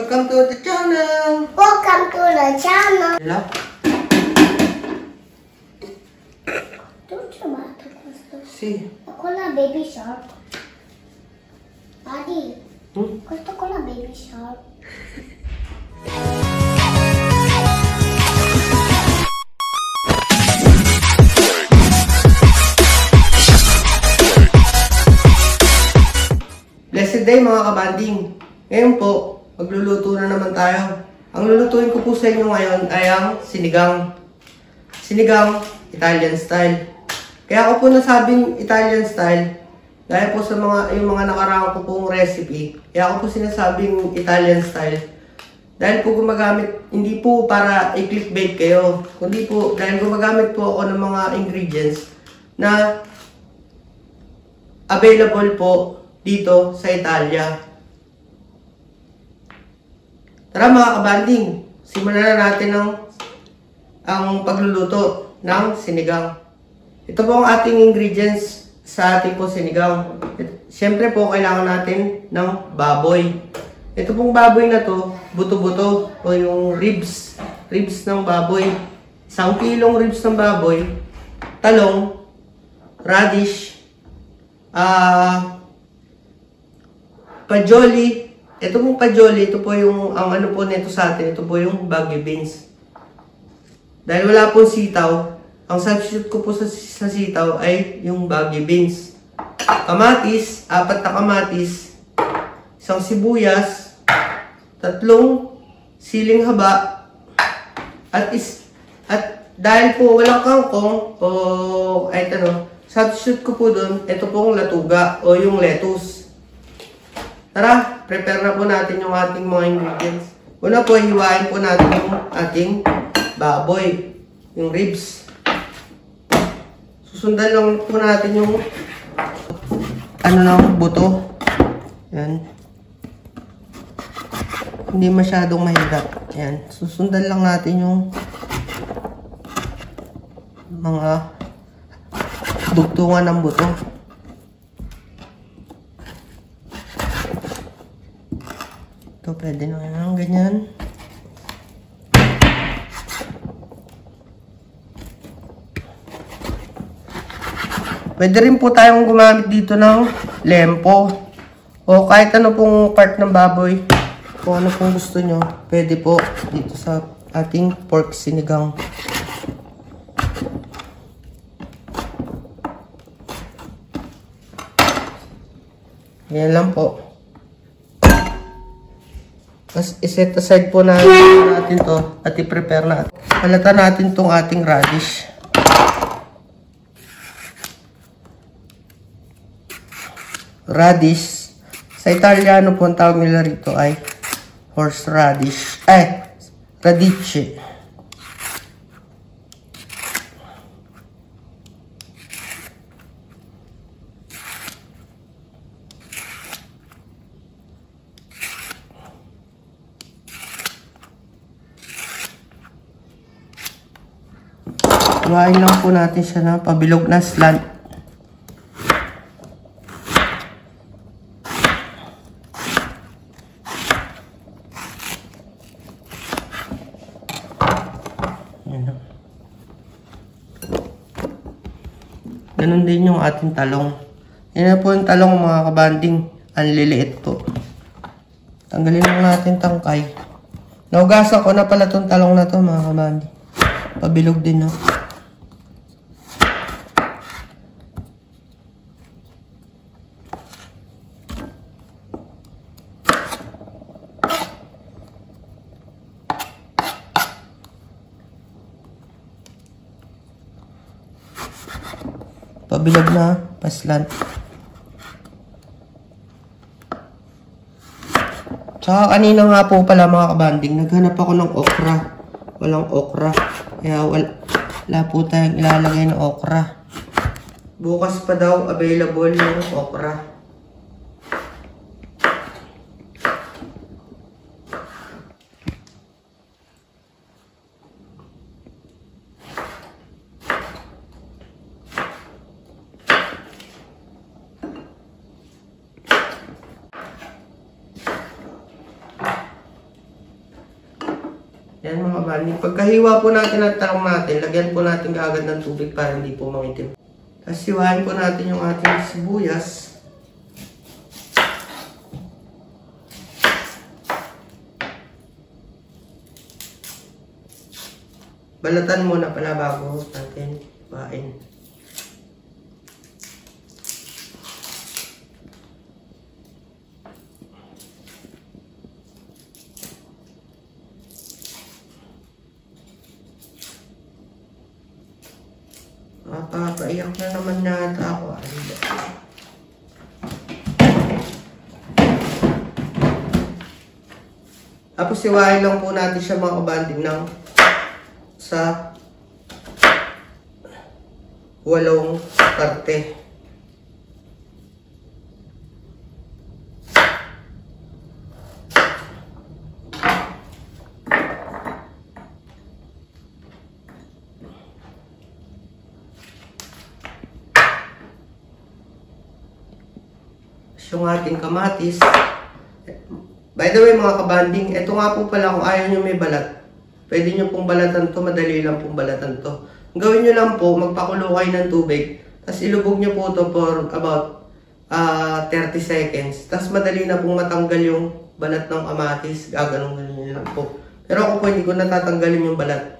Welcome to the channel! Welcome to the channel! Hello? Don't you want to gusto? Si. Ako na baby shark. Daddy, Hmm? gusto ko na baby shark. Blessed day mga kabanding! Ngayon po, magluluto na naman tayo. Ang lulutuin ko po sa inyo ngayon ay ang sinigang. Sinigang Italian style. Kaya ako po nasabing Italian style dahil po sa yung mga nakaraan ko pong recipe. Kaya ako po sinasabing Italian style. Dahil po gumagamit, hindi po para i-clickbait kayo, kundi po dahil gumagamit po ako ng mga ingredients na available po dito sa Italia. Tara mga kabanding, simulan na natin ang pagluluto ng sinigang. Ito po ang ating ingredients sa ating po sinigang. Siyempre po kailangan natin ng baboy. Ito pong baboy na to, buto-buto o yung ribs ng baboy. 1 kilong ribs ng baboy, talong, radish, pajoli. Ito pong pajoli, ito po yung, ang ano po nito sa atin, ito po yung Baguio beans. Dahil wala pong sitaw, ang substitute ko po sa sitaw ay yung Baguio beans. Kamatis, 4 na kamatis, 1 sibuyas, 3 siling haba, at dahil po walang kangkong, substitute ko po dun, ito pong latuga o yung lettuce. Tara, prepare na po natin yung ating mga ingredients. Una po, hiwain po natin yung ating baboy, yung ribs. Susundan lang po natin yung buto. Yan. Hindi masyadong mahirap. Yan. Susundan lang natin yung mga dugtungan ng buto. Ito, pwede na yan, ganyan. Pwede rin po tayong gumamit dito ng lempo. O kahit ano pong part ng baboy. Kung ano pong gusto nyo, pwede po dito sa ating pork sinigang. Yan lang po. Tapos iset aside po natin to at i-prepare natin. Halata natin tong ating radish. Radish. Sa Italiano po ang tawag nila rito ay horseradish. Radice. Iwain lang po natin siya na pabilog na slant. Ganon din yung ating talong. Yan na po yung talong mga kabanding. Ang liliit po. Tanggalin lang natin tangkay. Naugasan ko na pala itong talong na to mga kabanding. Pabilog din no. Pabilog na, paslant. Tsaka kanina nga po pala mga kabanding, naghanap ako ng okra. Walang okra. Kaya wala po tayong ilalagay na okra. Bukas pa daw available yung okra. Ayan mga kabanding. Pagkahiwa po natin ang talong natin, lagyan po natin kaagad ng tubig para hindi po mangitim. Tapos hiwain po natin yung ating sibuyas. Balatan muna pala bago natin hiwain. Papaiyak na naman nata ako. Tapos siwain lang po natin siya mga kabanding ng sa 8 parte. Yung ating kamatis. By the way mga kabanding, ito nga po pala kung ayaw nyo may balat. Pwede nyo pong balatan to, madali lang pong balatan to. Ang gawin nyo lang po, magpakulo kayo ng tubig, tapos ilubog nyo po to for about 30 seconds. Tapos madali na pong matanggal yung balat ng kamatis, gaganong-ganon nyo lang po. Pero ako po hindi ko natatanggalin yung balat.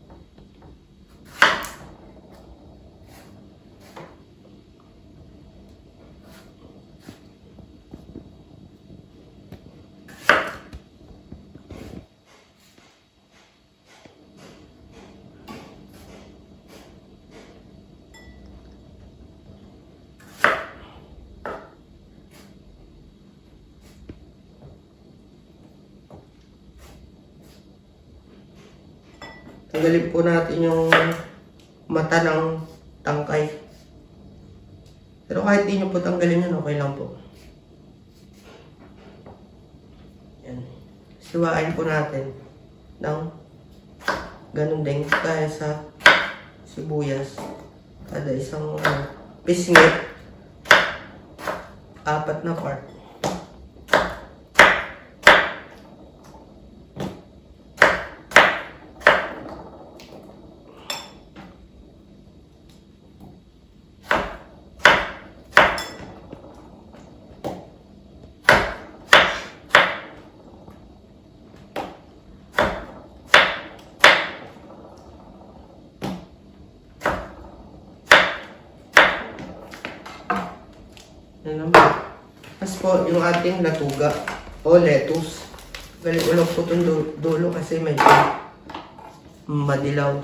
Tanggalin po natin yung mata ng tangkay. Pero kahit di nyo po tanggalin yun, okay lang po. Yan. Siwain po natin ng ganun din kaya sa sibuyas. Kada isang pisngit, 4 na part. Tapos po, yung ating latuga o lettuce. Ulog po itong dulo kasi medyo madilaw.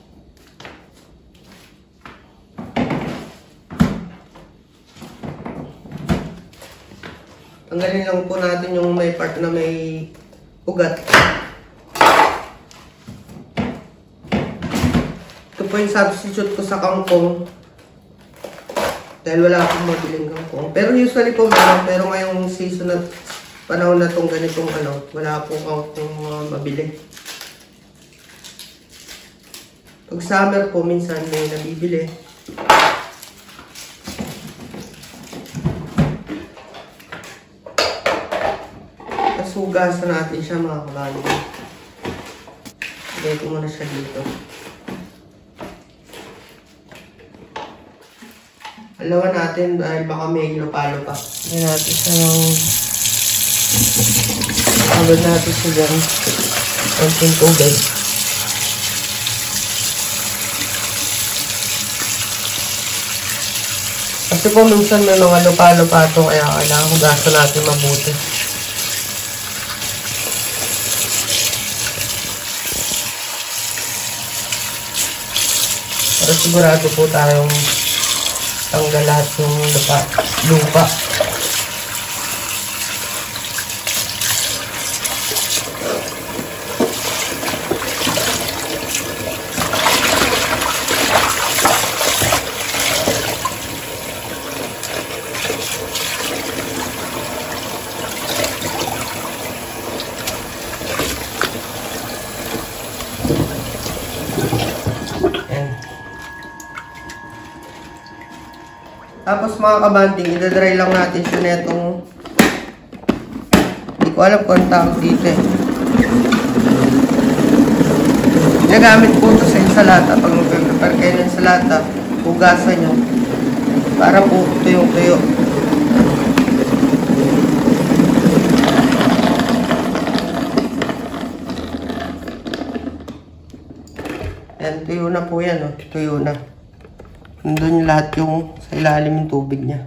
Tanggalin lang po natin yung may part na may ugat. Ito po yung substitute ko sa kangkong. Dahil wala akong mabiling kangkong. Pero usually po meron. Pero ngayong season na panahon na itong ganitong wala po kangkong mabili. Pag summer po, minsan may nabibili. Tapos hugasan natin siya mga kabanding. Lagay ko muna siya dito. Alawan natin dahil baka may lupa-lupa. Lagyan natin siya ng... Alod natin siya dyan. Konting tubig. Kasi po minsan may mga lupa-lupa ito kaya kailangan hugasan natin mabuti. Pero sigurado po tayong tanggal lahat yung lupa. Tapos mga kabanding, idadry lang natin siya netong, hindi ko alam kung tawag dito eh. Ginagamit po ito sa ensalata. Pag mag-prepare kayo ng ensalata, hugasan nyo. Para po tuyong-tuyo. Yan, tuyo na po yan. Oh. Tuyo na. Nandun lahat yung sa ilalim yung tubig niya.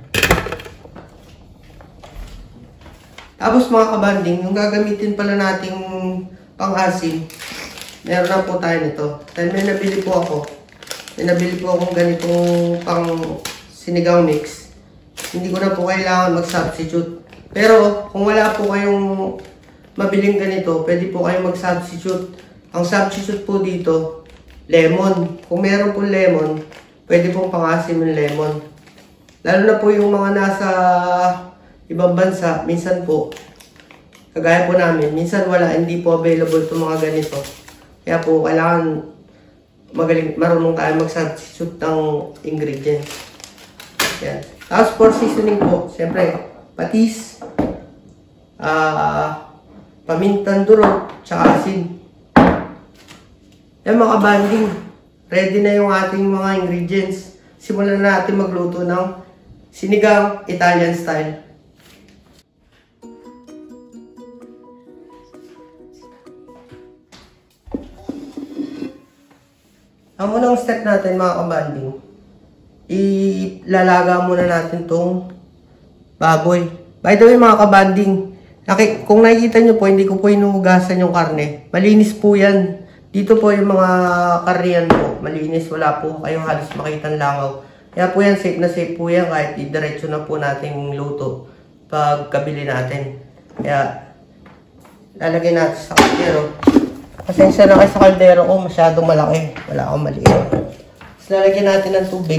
Tapos mga kabanding, yung gagamitin pala nating pang-asin, meron na po tayo nito. Dahil may nabili po ako. May nabili po akong ganitong pang sinigang mix. Hindi ko na po kailangan mag-substitute. Pero kung wala po kayong mabiling ganito, pwede po kayong mag-substitute. Ang substitute po dito, lemon. Kung meron po lemon, pwede pong pang-asin yung lemon. Lalo na po yung mga nasa ibang bansa, minsan po, kagaya po namin, minsan wala, hindi po available itong mga ganito. Kaya po, kailangan marunong tayo mag-substitute ng ingredients. Yan. Tapos for seasoning po, siyempre, patis, pamintang durog, tsaka asin. Yan mga banding, ready na yung ating mga ingredients. Simulan na natin magluto ng sinigang Italian style. Ang unang step natin mga kabanding, ilalaga muna natin tong baboy. By the way mga kabanding, kung nakikita nyo po, hindi ko po inuhugasan yung karne. Malinis po yan. Dito po yung mga karniyan po, malinis. Wala po kayong halos makitang langaw. Kaya po yan, safe na safe po yan kahit idiretso na po natin luto pagkabili natin. Kaya lalagay natin sa kaldero. Pasensya na kayo sa kaldero ko, masyadong malaki. Wala akong maliit. Tapos lalagyan natin ng tubig.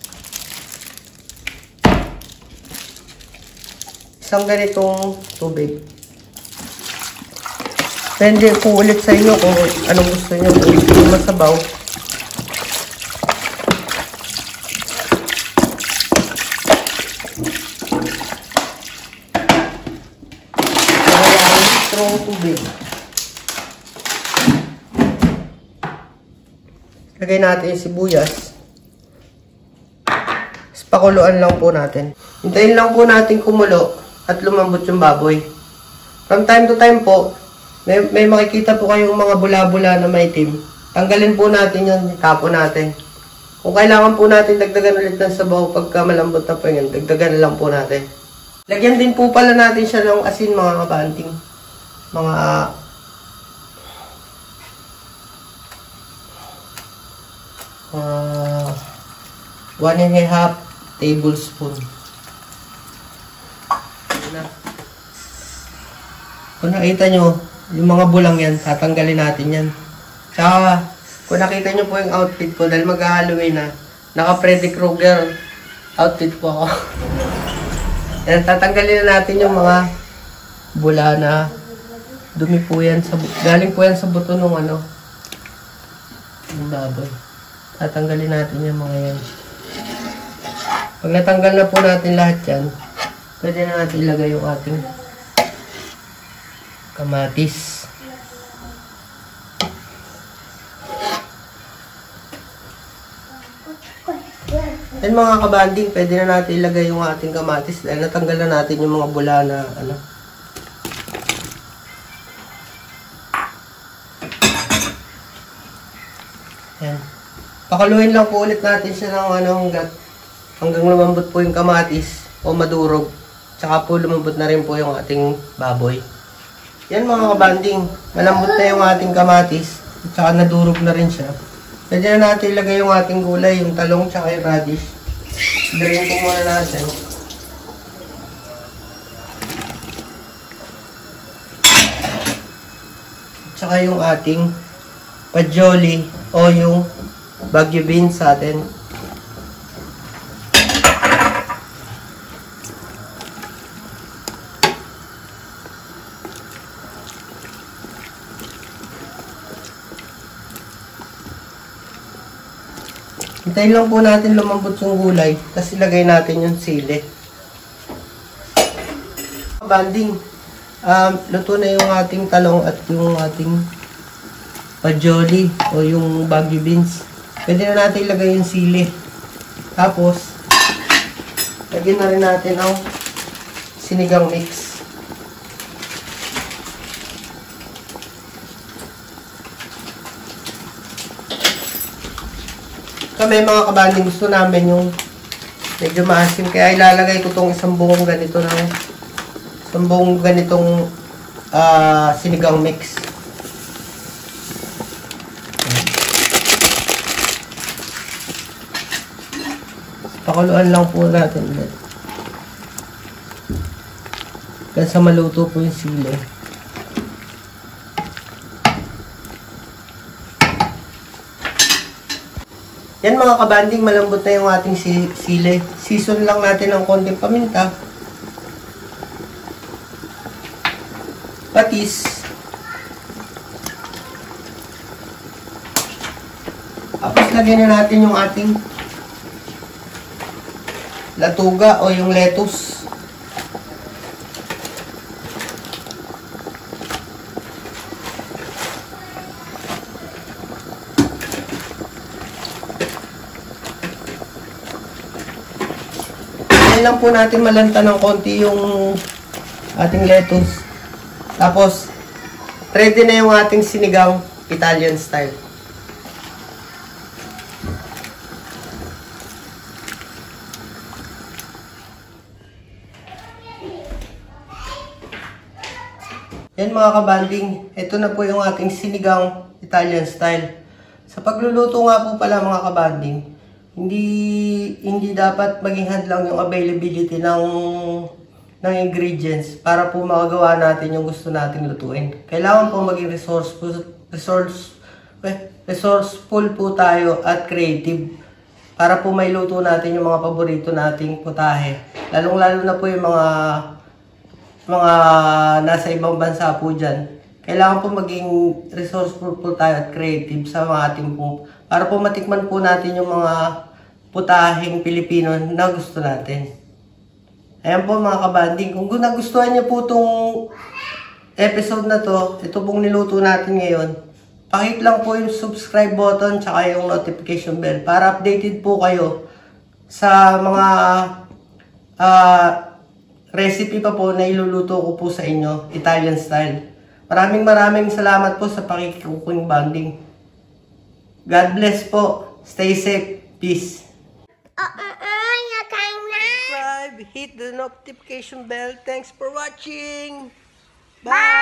Isang ganitong tubig. Depende po ulit sa inyo kung anong gusto nyo. Kung gusto nyo masabaw. Kaya litrong tubig. Lagay natin yung sibuyas. Pakuluan lang po natin. Hintayin lang po natin kumulo at lumambot yung baboy. From time to time po, may makikita po kayong mga bula-bula na maitim. Tanggalin po natin yun, tapo natin. Kung kailangan po natin dagdagan ulit ng sabaw pagka malambot na po yun, dagdagan lang po natin. Lagyan din po pala natin siya ng asin mga kabanting. Mga 1½ tablespoon. Kung nakita nyo, yung mga bulang yan, tatanggalin natin yan. Tsaka, kung nakita nyo po yung outfit ko, dahil mag-Halloween na, naka-Freddy Krueger outfit po ako. Yan, tatanggalin na natin yung mga bula na dumi po yan. Galing po yan sa buto nung ano, yung baboy. Tatanggalin natin yung mga yan. Pag natanggal na po natin lahat yan, pwede na natin ilagay yung ating kamatis. Yan mga kabanding, pwede na natin ilagay yung ating kamatis dahil natanggal na natin yung mga bula na ano. Yan. Pakaluin lang po ulit natin siya ng ano, hanggang lumambot po yung kamatis o madurog. Tsaka po lumambot na rin po yung ating baboy. Yan mga kabanding, malambot na yung ating kamatis. Tsaka nadurog na rin siya. Pwede na natin ilagay yung ating gulay, yung talong tsaka yung radish. Drain po muna natin. Tsaka yung ating pajoli o yung Baguio beans sa atin. Hintayin lang po natin lumambot yung gulay, tapos ilagay natin yung sili. Banding, luto na yung ating talong at yung ating pa-jolly o yung Baguio beans. Pwede na natin ilagay yung sili. Tapos, lagyan na rin natin ang sinigang mix. Kami mga kabanding, gusto namin yung medyo maasim. Kaya ilalagay ko tong isang buong ganito ng isang buong ganitong sinigang mix. Pakuluan lang po natin ulit. Kaya sa maluto po yung sili. Yan mga kabanding, malambot na yung ating sili. Season lang natin ng konting paminta. Patis. Tapos lagyan na natin yung ating latuga o yung lettuce. Lang po natin malanta ng konti yung ating lettuce. Tapos, ready na yung ating sinigang Italian style. Yan mga kabanding, ito na po yung ating sinigang Italian style. Sa pagluluto nga po pala mga kabanding, hindi dapat maging hadlang yung availability ng ingredients para po makagawa natin yung gusto nating lutuin. Kailangan po maging resourceful po tayo at creative para po may luto natin yung mga paborito nating putahe. Lalong-lalo na po yung mga nasa ibang bansa po dyan. Kailangan po maging resourceful po tayo at creative sa mga ating po para po matikman po natin yung mga putaheng Pilipino na gusto natin. Ayan po mga kabanding, kung nagustuhan niyo po itong episode na to, ito pong niluto natin ngayon, pakihit lang po yung subscribe button tsaka yung notification bell para updated po kayo sa mga recipe pa po na iluluto ko po sa inyo, Italian style. Maraming salamat po sa pakikikuking banding. God bless po. Stay safe. Peace. Subscribe, hit the notification bell. Thanks for watching. Bye.